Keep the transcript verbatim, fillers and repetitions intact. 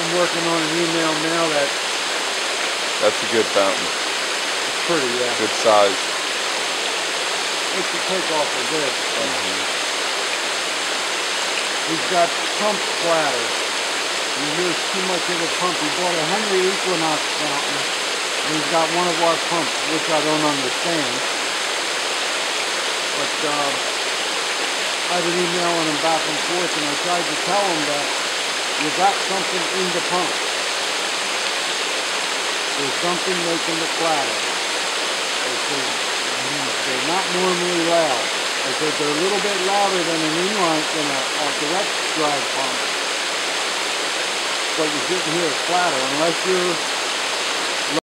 I'm working on an email now that That's a good fountain. it's pretty, yeah. Good size. It could take off a bit. Mm-hmm. He's got pump splatter. He hears too much of the pump. He bought a Henry Equinox fountain, and he's got one of our pumps, which I don't understand. But uh, I've been emailing him back and forth, and I tried to tell him that you got something in the pump. There's something making the clatter. I said, they're not normally loud. I said, they're a little bit louder than an inline, than a, a direct drive pump. But you didn't hear a clatter unless you're